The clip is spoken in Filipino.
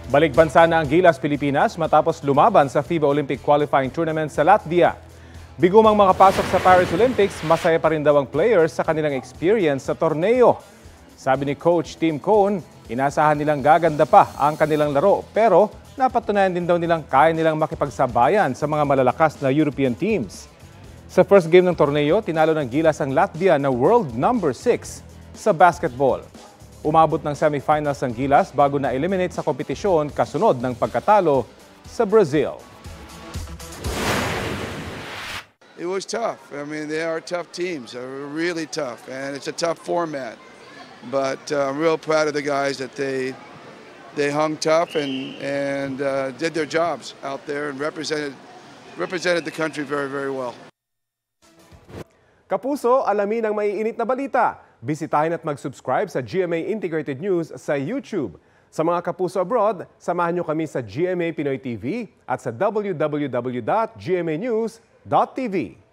Balik bansa na ang Gilas Pilipinas matapos lumaban sa FIBA Olympic Qualifying Tournament sa Latvia. Bigumang makapasok sa Paris Olympics, masaya pa rin daw ang players sa kanilang experience sa torneo. Sabi ni Coach Tim Cone, inasahan nilang gaganda pa ang kanilang laro pero napatunayan din daw nilang kaya nilang makipagsabayan sa mga malalakas na European teams. Sa first game ng torneo, tinalo ng Gilas ang Latvia na world number 6 sa basketball. Umabot ng semifinals ang Gilas bago na-eliminate sa kompetisyon kasunod ng pagkatalo sa Brazil. It was tough. I mean, they are tough teams. They're really tough, and it's a tough format. But I'm real proud of the guys that they hung tough and did their jobs out there and represented the country very, very well. Kapuso, alamin ang maiinit na balita. Bisitahin at mag-subscribe sa GMA Integrated News sa YouTube. Sa mga kapuso abroad, samahan niyo kami sa GMA Pinoy TV at sa www.gmanews.tv.